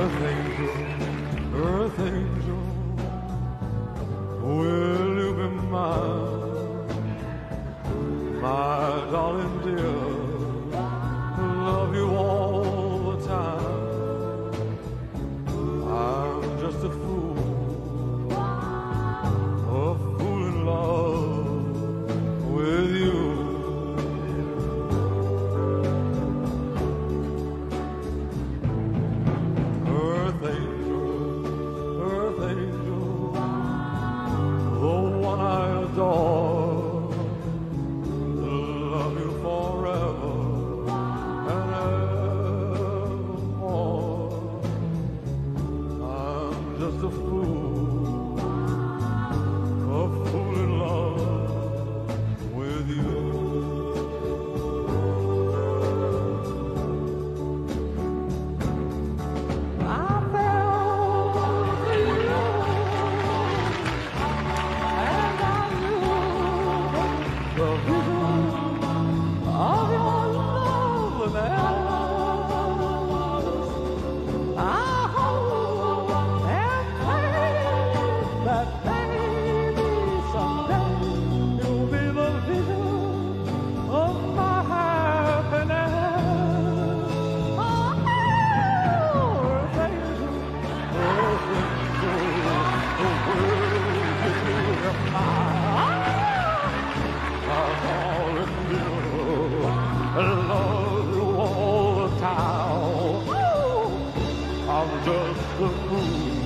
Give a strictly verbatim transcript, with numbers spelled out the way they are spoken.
Earth angel, earth angel, will you be mine? My darling dear, love you all the time. I'm just a fool, a fool in love with you. Earth angel, earth angel, the one I adore, love you forever and evermore. I'm just a fool, a fool in love with you. The vision of your loveliness, I hope and pray that maybe someday you'll be the vision of my happiness. Oh, earth angel, earth angel, the world is mine. I love you all the time. I'm just a fool.